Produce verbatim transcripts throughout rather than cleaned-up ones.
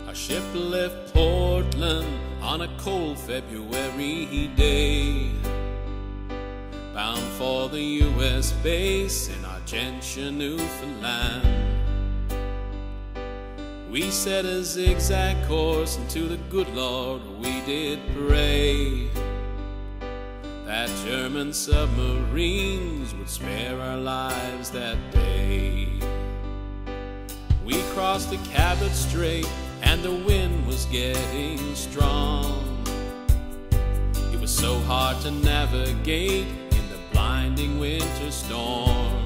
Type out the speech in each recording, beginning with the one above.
Our ship left Portland on a cold February day, bound for the U S base in Argentia, Newfoundland. We set a zigzag course, and to the good Lord we did pray that German submarines would spare our lives that day. We crossed the Cabot Strait, and the wind was getting strong. It was so hard to navigate in the blinding winter storm.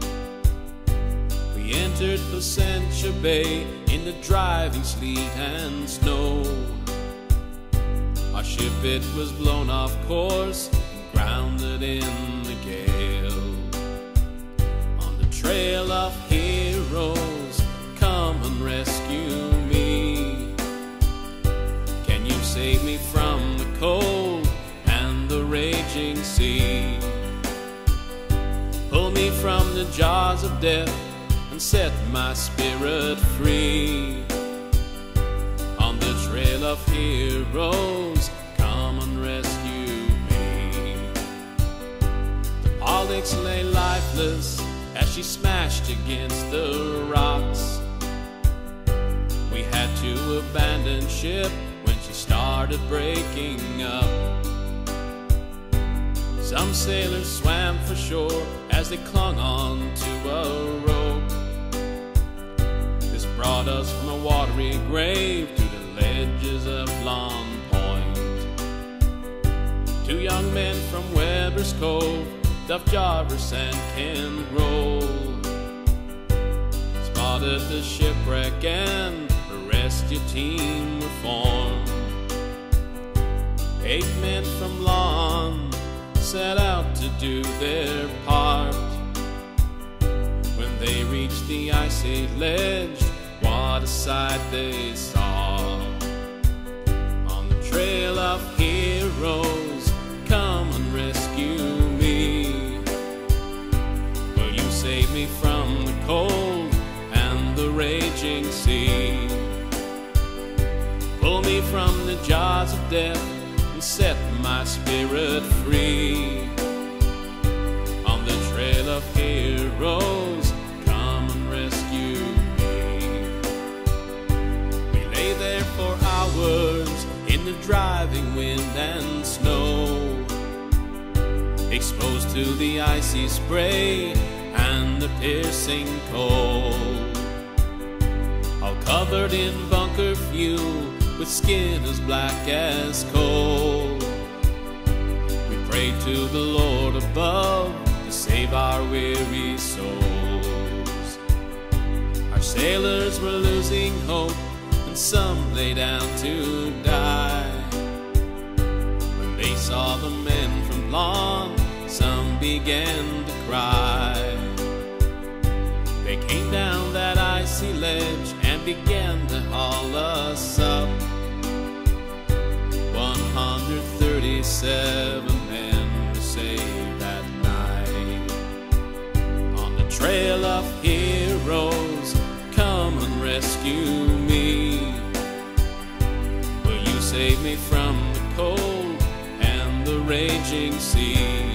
We entered Placentia Bay in the driving sleet and snow. Our ship, it was blown off course and grounded in the gale. On the trail of heroes, come and rescue me. Can you save me from the cold and the raging sea? Pull me from the jaws of death and set my spirit free. On the trail of heroes, come and rescue me. The Pollux lay lifeless as she smashed against the rocks. We had to abandon ship when she started breaking up. Some sailors swam for shore as they clung on to a rope. This brought us from a watery grave to the ledges of Long Point. Two young men from Chambers Cove, Duff Jarvis and Ken Grove, spotted the shipwreck and a rescue team were formed. Eight men from Long set out to do their part. When they reached the icy ledge, what a sight they saw. On the trail of heroes, come and rescue me. Will you save me from the cold and the raging sea? Pull me from the jaws of death and set my spirit free. On the trail of heroes, come and rescue me. We lay there for hours in the driving wind and snow, exposed to the icy spray and the piercing cold, all covered in bunker fuel with skin as black as coal. We prayed to the Lord above to save our weary souls. Our sailors were losing hope, and some lay down to die. When they saw the men from Long, some began to cry. They came down that icy ledge and began to haul us up. one hundred thirty-seven men were saved that night. On the trail of heroes, come and rescue me. Will you save me from the cold and the raging sea?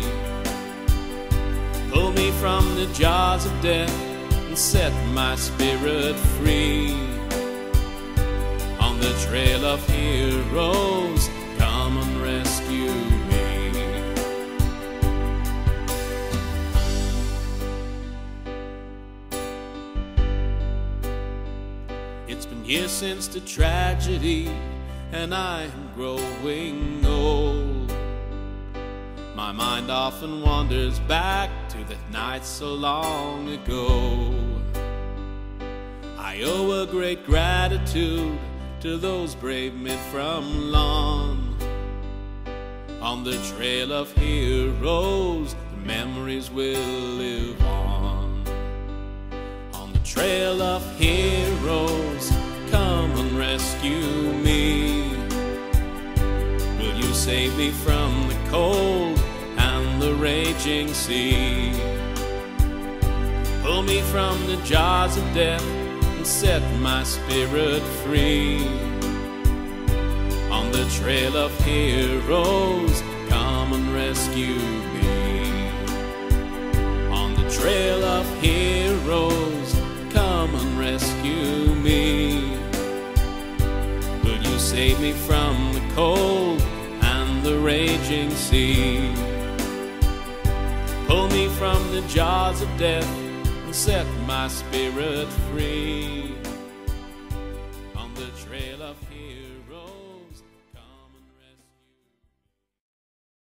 Pull me from the jaws of death and set my spirit free. On the trail of heroes, come and rescue me. It's been years since the tragedy, and I am growing old. My mind often wanders back to that night so long ago. I owe a great gratitude to those brave men from Long. On the trail of heroes, the memories will live on. On the trail of heroes, come and rescue me. Will you save me from the cold and the raging sea? Pull me from the jaws of death and set my spirit free. On the trail of heroes, come and rescue me. On the trail of heroes, come and rescue me. Will you save me from the cold and the raging sea? Pull me from the jaws of death and set my spirit free.